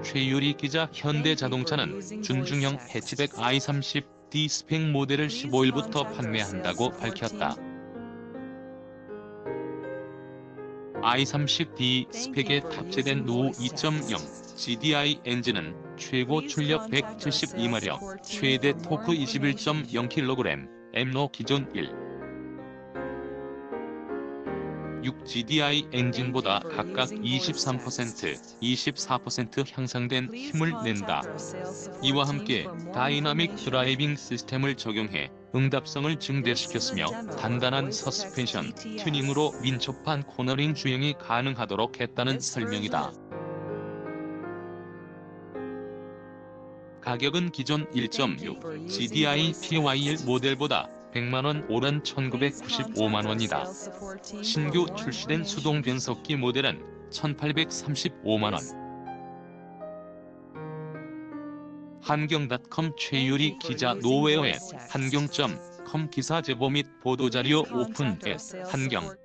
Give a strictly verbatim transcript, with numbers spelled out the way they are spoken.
최유리 기자. 현대자동차는 준중형 해치백 아이 삼십 디 스펙 모델을 십오일부터 판매한다고 밝혔다. 아이 삼십 디 스펙에 탑재된 노후 이 점 영 지디아이 엔진은 최고 출력 백칠십이 마력, 최대 토크 이십일 점 영 킬로그램, 엠로 기존 일 점 육 지디아이 엔진보다 각각 이십삼 퍼센트, 이십사 퍼센트 향상된 힘을 낸다. 이와 함께 다이나믹 드라이빙 시스템을 적용해 응답성을 증대시켰으며 단단한 서스펜션 튜닝으로 민첩한 코너링 주행이 가능하도록 했다는 설명이다. 가격은 기존 일 점 육 지디아이 피와이일 모델보다 백만 원 오른 천구백구십오만 원이다. 신규 출시된 수동 변속기 모델은 천팔백삼십오만 원. 한경닷컴 최유리 기자. 노웨어의 한경 닷컴 기사 제보 및 보도자료 오픈 앱 한경.